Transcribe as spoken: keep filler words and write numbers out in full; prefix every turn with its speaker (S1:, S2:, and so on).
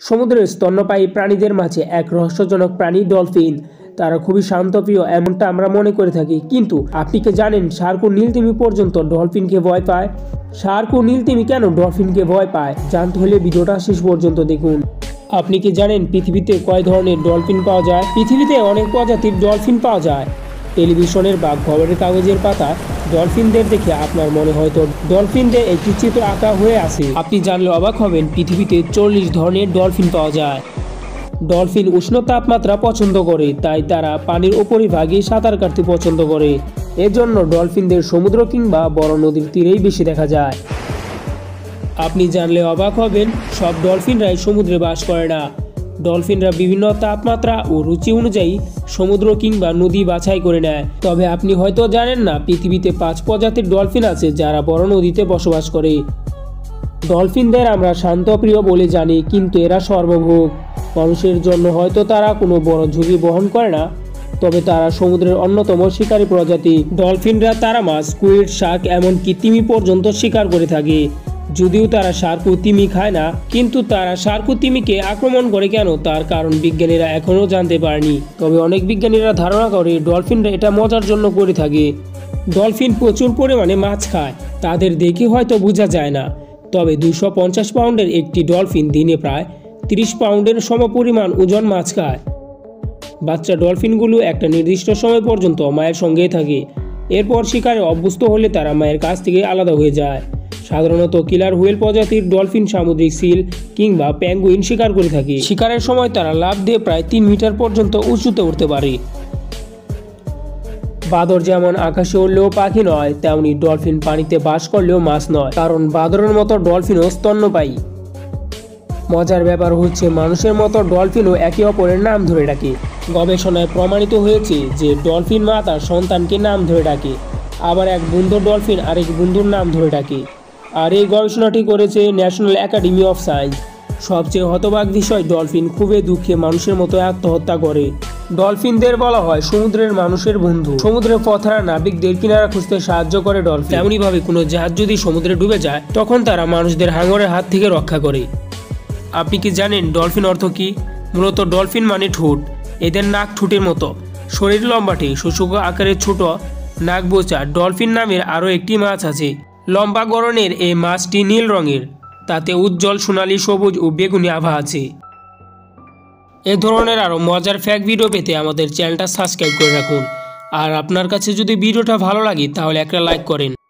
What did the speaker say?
S1: সমুদ্রের স্তন্যপায়ী প্রাণীদের মাঝে এক রহস্যজনক প্রাণী ডলফিন। তারা খুবই শান্তপ্রিয় এমনটা আমরা মনে করে থাকি, কিন্তু আপনি কি জানেন শার্ক ও নীলতিমি পর্যন্ত ডলফিনকে ভয় পায়? শার্ক ও নীলতিমি কেন ডলফিনকে ভয় পায় জানতে হলে ভিডিওটা শেষ পর্যন্ত দেখুন। আপনি কি জানেন পৃথিবীতে কয় ধরনের ডলফিন পাওয়া যায়? পৃথিবীতে অনেক প্রজাতির ডলফিন পাওয়া যায়। টেলিভিশনের বা খবরের কাগজের পাতা ডলফিনদের দেখে আপনার মনে হয়তো ডলফিনদের একটি চিত্র আঁকা হয়ে আছে। আপনি জানলে অবাক হবেন, পৃথিবীতে চল্লিশ ধরনের ডলফিন পাওয়া যায়। ডলফিন উষ্ণ তাপমাত্রা পছন্দ করে, তাই তারা পানির উপরিভাগে সাঁতার কাটতে পছন্দ করে। এজন্য ডলফিনদের সমুদ্র কিংবা বড় নদীর তীরেই বেশি দেখা যায়। আপনি জানলে অবাক হবেন, সব ডলফিনরাই সমুদ্রে বাস করে না। ডলফিনরা বিভিন্ন তাপমাত্রা ও রুচি অনুযায়ী সমুদ্র কিংবা নদী বাছাই করে নেয়। তবে আপনি হয়তো জানেন না, পৃথিবীতে পাঁচ প্রজাতির ডলফিন আছে যারা বড় নদীতে বসবাস করে। ডলফিনদের আমরা শান্তপ্রিয় বলে জানি, কিন্তু এরা সর্বভোগ। মানুষের জন্য হয়তো তারা কোনো বড় ঝুঁকি বহন করে না, তবে তারা সমুদ্রের অন্যতম শিকারী প্রজাতি। ডলফিনরা তারা মাছ, স্কুইড, শার্ক এমনকি তিমি পর্যন্ত শিকার করে থাকে। যদিও তারা শার্ক ও তিমি খায় না, কিন্তু তারা শার্ক ও তিমিকে আক্রমণ করে কেন তার কারণ বিজ্ঞানীরা এখনও জানতে পারেনি। তবে অনেক বিজ্ঞানীরা ধারণা করে ডলফিনরা এটা মজার জন্য করে থাকে। ডলফিন প্রচুর পরিমাণে মাছ খায়, তাদের দেখে হয়তো বোঝা যায় না। তবে দুইশো পঞ্চাশ পাউন্ডের একটি ডলফিন দিনে প্রায় তিরিশ পাউন্ডের সমপরিমাণ ওজন মাছ খায়। বাচ্চা ডলফিনগুলো একটা নির্দিষ্ট সময় পর্যন্ত মায়ের সঙ্গেই থাকে। এরপর শিকারে অভ্যস্ত হলে তারা মায়ের কাছ থেকে আলাদা হয়ে যায়। সাধারণত কিলার হুইল প্রজাতির ডলফিন সামুদ্রিক সিল কিংবা পেঙ্গুইন শিকার করে থাকে। শিকারের সময় তারা লাফ দিয়ে প্রায় তিন মিটার পর্যন্ত উঁচুতে উঠতে পারে। বাদর যেমন আকাশে উড়লেও পাখি নয়, তেমনি ডলফিন পানিতে বাস করলেও মাছ নয়, কারণ বাদরের মতো ডলফিনও স্তন্যপায়ী। মজার ব্যাপার হচ্ছে, মানুষের মতো ডলফিনও একে অপরের নাম ধরে ডাকে। গবেষণায় প্রমাণিত হয়েছে যে ডলফিন মা তার সন্তানকে নাম ধরে ডাকে, আবার এক বন্ধু ডলফিন আরেক বন্ধুর নাম ধরে ডাকে। আর এই গবেষণাটি করেছে ন্যাশনাল একাডেমি অফ সায়েন্স। সবচেয়ে হতবাক বিষয়, ডলফিন খুবই দুঃখে মানুষের মতো আত্মহত্যা করে। ডলফিনদের বলা হয় সমুদ্রের মানুষের বন্ধু। সমুদ্রের পথহারা নাবিকদের কিনারা খুঁজতে সাহায্য করে ডলফিন। তেমনিভাবে কোনো জাহাজ যদি সমুদ্রে ডুবে যায়, তখন তারা মানুষদের হাঙরের হাত থেকে রক্ষা করে। আপনি কি জানেন ডলফিন অর্থ কি? মূলত ডলফিন মানে ঠোঁট। এদের নাক ঠোঁটের মতো, শরীর লম্বাটে, শুষ্ক আকারের ছোট নাক বোচা। ডলফিন নামের আরও একটি মাছ আছে। লম্বা গড়নের এই মাছটি নীল রঙের, তাতে উজ্জ্বল সোনালী, সবুজ ও বেগুনি আভা আছে। এ ধরনের আরও মজার ফ্যাক্ট ভিডিও পেতে আমাদের চ্যানেলটা সাবস্ক্রাইব করে রাখুন। আর আপনার কাছে যদি ভিডিওটা ভালো লাগে তাহলে একটা লাইক করেন।